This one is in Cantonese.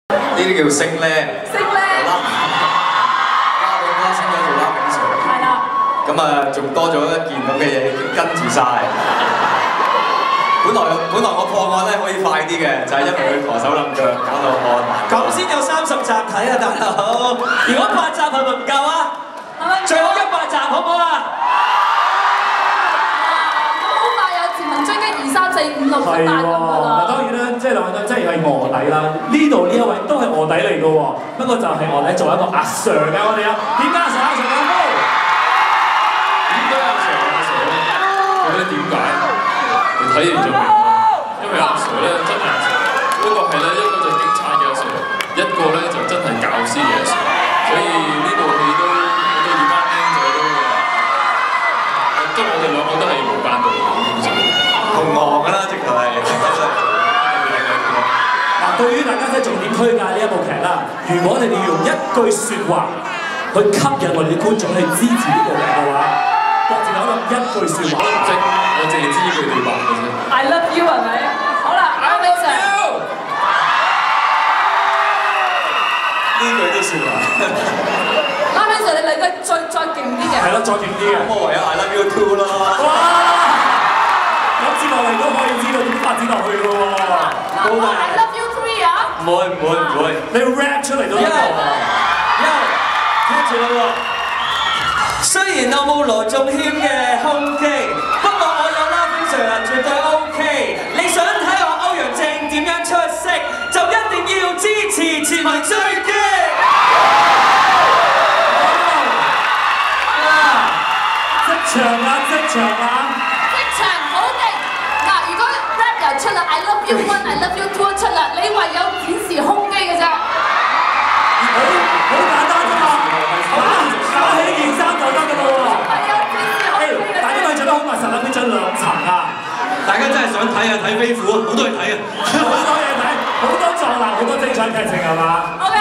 呢啲叫升咧。 升咧。 嘉賓啦，升咗做啦炳 Sir。 係啦。 咁啊，仲多咗一件咁嘅嘢跟住晒。本來我破案咧可以快啲嘅，就係因為佢陀手冧腳，搞到案難。 咁先有30集睇啊，大佬！如果8集係咪唔夠啊？係咪？最好100集好唔好啊？ 咁好快有前文追擊2、3、4、5、6、7、8咁噶啦。 當然啦，即係兩位都真係臥底啦。呢度呢一位都係臥底嚟嘅喎，不過就係臥底做一個阿 Sir 嘅我哋啊。點解阿 Sir 咁高？ 點解阿 Sir 咧？究竟點解？你睇完就明啦。因為阿 Sir 咧真係阿 Sir，不過係咧一個就警察嘅阿 Sir，一個咧就真係教師嘅阿 Sir，所以呢部戲都要班僆仔都即係我哋兩個都係無間道同行㗎啦，直頭係。 嗱，對於大家即係重點推介呢一部劇啦，如果你哋要用一句説話去吸引我哋啲觀眾去支持呢部劇嘅話，各自可能一句説話。 我淨係知佢對白嘅啫。 I love you 係咪？好啦，阿炳 Sir。 呢句都算啦。 阿炳 Sir 你嚟得再勁啲嘅。 係咯，再勁啲嘅。 咁我唯有 I love you too 咯。 哇！咁接落嚟都可以知道點發展落去嘅喎。 嗱，I love you three 啊！ 唔會。 你 rap 出嚟都得喎。 聽住啦喎。雖然我冇羅仲謙嘅胸肌，不過我有啦炳 Sir 絕對 OK。你想睇我歐陽靖點樣出色，就一定要支持全民追擊。 職場啊！ 職場好勁！嗱，如果 rap 又出啦 ，I love you one，I love you two 出啦，你唯有展示胸肌嘅啫。 好簡單啫嘛，打起件衫就得㗎啦喎。 係啊，展示胸肌嘅啫。 大家咪着得好密實啦，佢着2層啊！ 大家真係想睇啊，睇飛虎，好多嘢睇啊！ 好多嘢睇，好多壯男，好多精彩劇情係嘛？ OK，